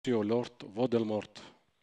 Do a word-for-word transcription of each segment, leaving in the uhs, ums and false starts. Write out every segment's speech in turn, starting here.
ο Lord Voldemort.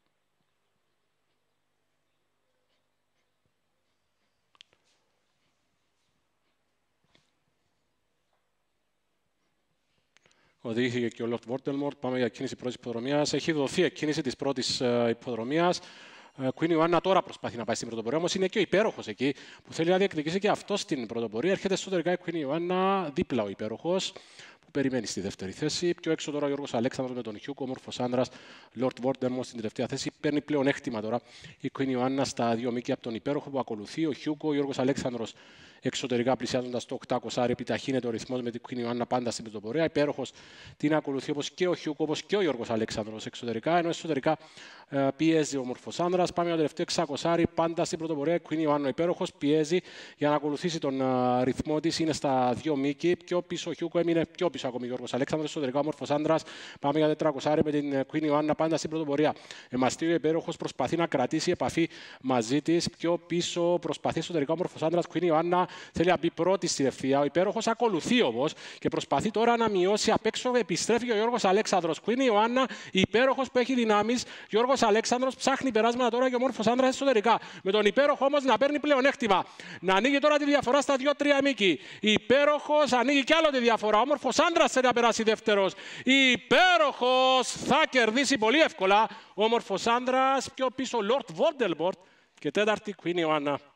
Οδηγήθηκε και ο Lord Voldemort. Πάμε για κίνηση πρώτης υποδρομίας. Έχει δοθεί εκκίνηση της πρώτης υποδρομίας. Queen Ιωάννα τώρα προσπαθεί να πάει στην πρωτοπορία, όμως είναι και ο υπέροχος εκεί που θέλει να διεκδικήσει και αυτό στην πρωτοπορία. Έρχεται εσωτερικά η Queen Ιωάννα, δίπλα ο υπέροχος που περιμένει στη δεύτερη θέση. Πιο έξω τώρα ο Γιώργος Αλέξανδρος με τον Χιούκο, όμορφος άντρας. Lord Voldemort στην τελευταία θέση. Παίρνει πλέον έκτημα τώρα η Queen Ιωάννα στα δύο μήκη από τον υπέροχο που ακολουθεί. Ο Χιούκο, ο Γιώργος Αλέξανδρος εξωτερικά πλησιάζοντας το οκτακόσια, επιταχύνεται ο ρυθμός με την Queen Ιωάννα πάντα στην πρωτοπορία. Υπέροχος την ακολουθεί όπως και ο Χιούκο, όπως και ο Γιώργος Αλέξανδρος εξωτερικά. Ενώ εσωτερικά ε, πιέζει ο όμορφος άνδρας. Πάμε για το τελευταίο εξακόσια, πάντα στην πρωτοπορία. Queen Ιωάννα υπέροχος πιέζει για να ακολουθήσει τον ε, ρυθμό της. Είναι στα δύο μήκη. Πιο πίσω ο Χιούκο, έμεινε πιο πίσω ακόμη ο Γιώργος Αλέξανδρος. Εσωτερικά ο όμορφος άνδρας. Πάμε για τετρακόσια με την Queen Ιωάννα πάντα στην πρωτοπορία. Εμαστείο υπέροχος προσπαθεί να κρατήσει επαφή μαζί της. Πιο πίσω προσπαθεί εσωτερικά ο όμορφος άνδρας. Queen Ιωάννα θέλει να μπει πρώτη στην ευθεία. Ο υπέροχος ακολουθεί όμως και προσπαθεί τώρα να μειώσει απ' έξω. Επιστρέφει ο Γιώργος Αλέξανδρος. Queen Ιωάννα, υπέροχος που έχει δυνάμεις. Γιώργος Αλέξανδρος ψάχνει περάσματα τώρα και ο όμορφος άνδρας εσωτερικά. Με τον υπέροχο όμως να παίρνει πλεονέκτημα. Να ανοίγει τώρα τη διαφορά στα δύο τρία μήκη. Υπέροχος ανοίγει κι άλλο τη διαφορά. Ο όμορφος άνδρας θέλει να περάσει δεύτερος. Υπέροχος θα κερδίσει πολύ εύκολα. Ο όμορφος άνδρας πιο πίσω Lord Voldemort και τέταρτη Queen Ιωάννα.